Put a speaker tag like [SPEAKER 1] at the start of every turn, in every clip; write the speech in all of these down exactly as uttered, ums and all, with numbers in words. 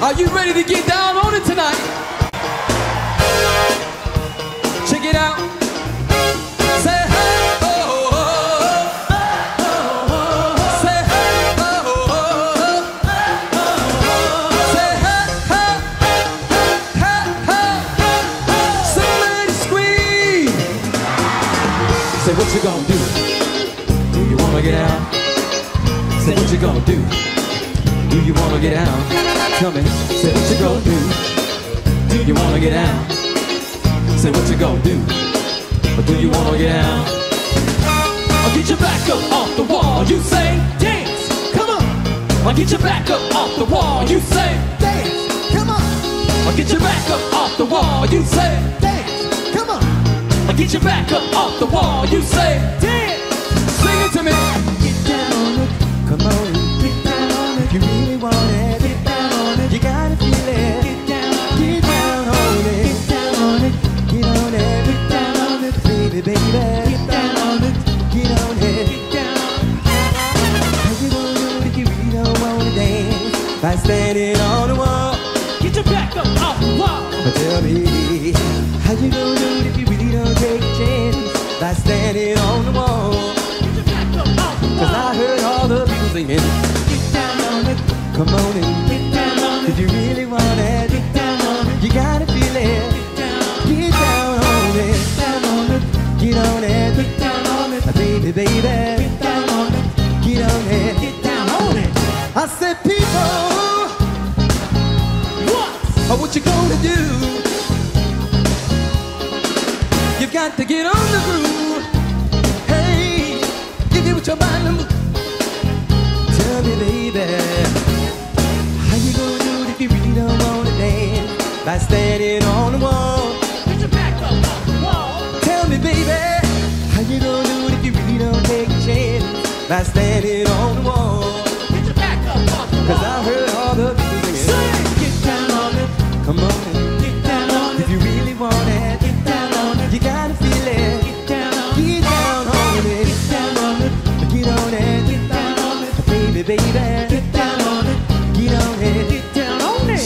[SPEAKER 1] Are you ready to get down on it tonight? Check it out. Say hey, oh, oh, oh, oh, oh. Say hey, oh, oh, oh, oh. Say hey, hey, hey, hey, hey. Somebody scream. Say what you gonna do? Do you wanna get out? Say what you gonna do? Do you wanna get out? Tell me, say what you gonna do? Do you wanna get out? Say what you gonna do? Or do you wanna get out? I'll get your back up off the wall. You say, dance, come on. I'll get your back up off the wall. You say, dance, come on. I'll get your back up off the wall. You say, dance, come on. I'll get your back up off the wall. You say, dance. Sing it to me. Get down on it, come on. Get down on it, you really want it. Get down on it, you gotta feel it. Get down, get down on it. Get down on it, get on it. Get down on it, baby, baby. Get down on it, get on it. Get down. How you gonna do it if you really don't wanna dance? By standing on the wall. Get your back up off the wall. Tell me, how you gonna do it if you really don't take a chance? By standing on the wall. Cause I heard all the people singing. Get down on it, come on in. Get down on it, if you really want it. Get down on it, you gotta feel it. Get down, get down on it. Get down on it, get on it. Get down on it, baby, baby. Get down on it, get on it. Get down on it. I said, people, what? Oh, what you gonna do? You've got to get on the groove. Hey, you get with your mind and move. Tell me, baby, how you gonna do it if you really don't wanna dance? By standing on the wall. Get your back up off the wall. Tell me, baby, how you gonna do it if you really don't take a chance? By standing on the wall. Get your back up off the wall. Cause I heard all the people singing. Get down on it, come on. Get down on it, if you really want it. Get down on it, you gotta feel it. Get down on it, get down on it. Get down on it, get on it. Get down on it, baby, baby. Get down on it, get on it. Get down on it.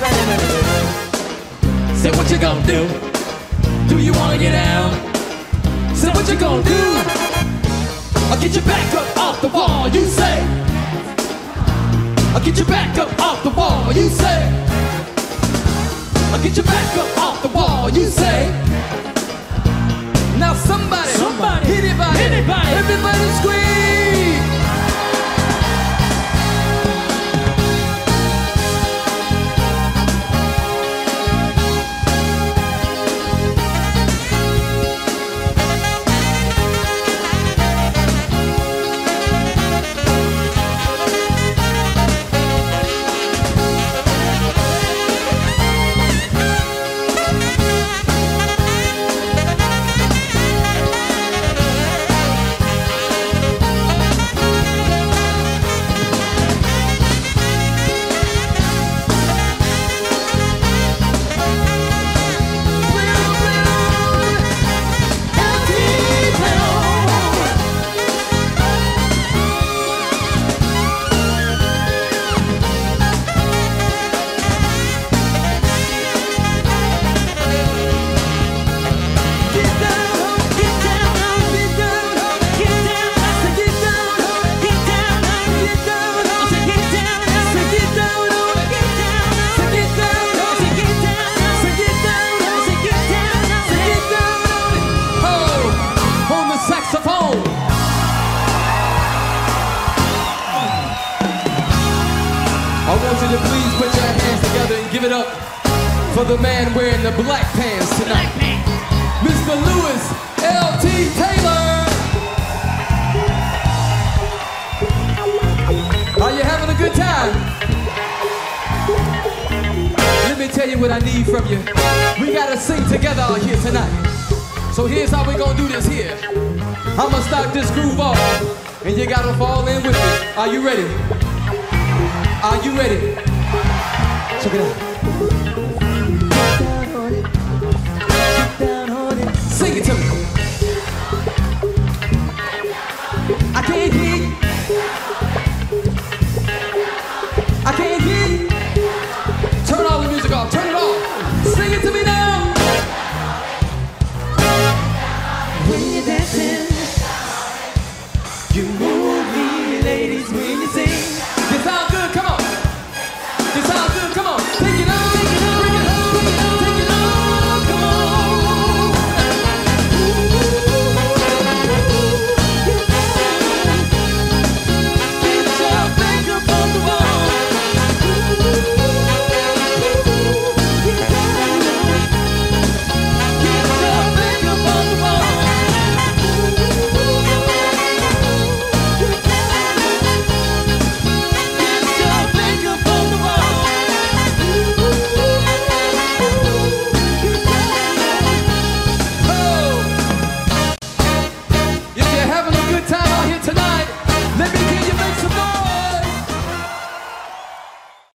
[SPEAKER 1] Say what you gonna do? Do you wanna get out? Say what you gonna do? I'll get your back up off the wall. You say, I'll get your back up off the wall. You say, I'll get your back up off the wall. You say. Now somebody, somebody, anybody, anybody, everybody scream. Please put your hands together and give it up for the man wearing the black pants tonight, Mister Lewis L T Taylor. Are you having a good time? Let me tell you what I need from you. We gotta sing together out here tonight. So here's how we gonna do this here. I'm gonna start this groove off, and you gotta fall in with me. Are you ready? Are you ready? Check it out. Get down on it. Get down on it. Sing it to me. I can't hear you. I can't hear you. it to me now.
[SPEAKER 2] When you're dancing.